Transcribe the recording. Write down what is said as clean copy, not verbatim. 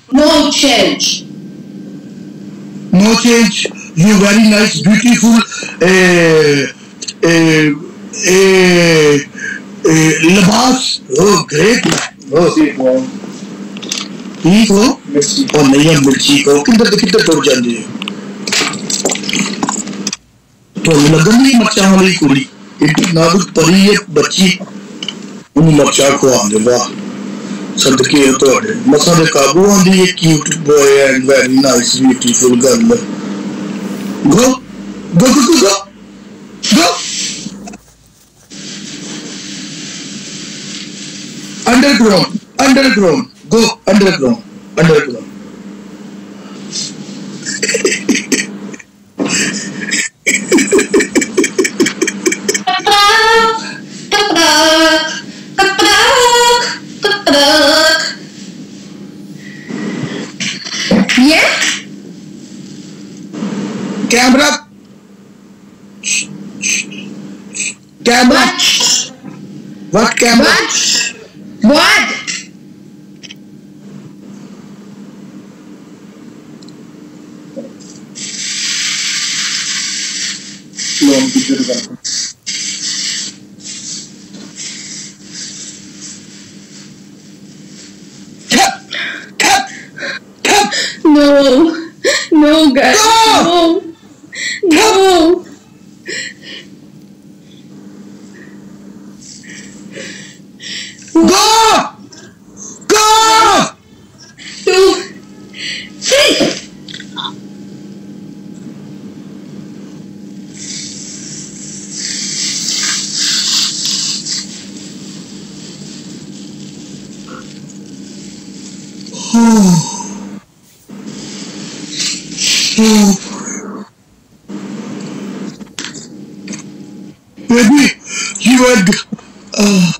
No change. No change. You very nice, beautiful. Labas. Oh, great. Oh, ठीक हो और नहीं है मिर्ची को किधर टूट जाती है तो लगन नहीं मर्चा वाली कुड़ी इतना कुछ परी है बच्ची उन मर्चा को आंदे वाह सदके तो मसा दे काबू आंदी है cute boy and very nice beautiful girl go go go go go underground go underground Yeah? Camera. What camera? What? No, guys, no. Go! No. Hey! Baby, you had